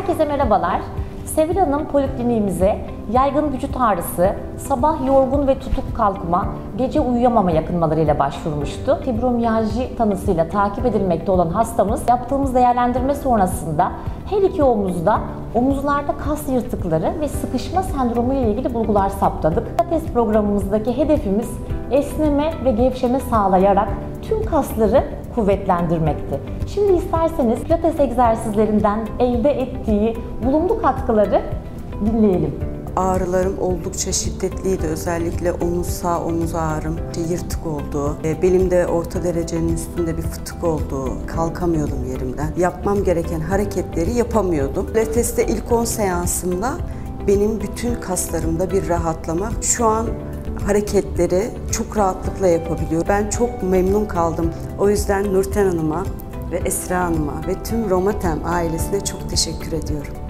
Herkese merhabalar. Sevil Hanım polikliniğimize yaygın vücut ağrısı, sabah yorgun ve tutuk kalkma, gece uyuyamama yakınmalarıyla başvurmuştu. Fibromiyalji tanısıyla takip edilmekte olan hastamız yaptığımız değerlendirme sonrasında her iki omuzlarda kas yırtıkları ve sıkışma sendromu ile ilgili bulgular saptadık. Pilates programımızdaki hedefimiz esneme ve gevşeme sağlayarak tüm kasları kuvvetlendirmekti. Şimdi isterseniz pilates egzersizlerinden elde ettiği bulumlu katkıları dinleyelim. Ağrılarım oldukça şiddetliydi. Özellikle sağ omuz ağrım yırtık oldu. Belimde orta derecenin üstünde bir fıtık oldu. Kalkamıyordum yerimden. Yapmam gereken hareketleri yapamıyordum. Pilates'te ilk 10 seansımda benim bütün kaslarımda bir rahatlama. Şu an hareketleri çok rahatlıkla yapabiliyor. Ben çok memnun kaldım. O yüzden Nurten Hanım'a ve Esra Hanım'a ve tüm Romatem ailesine çok teşekkür ediyorum.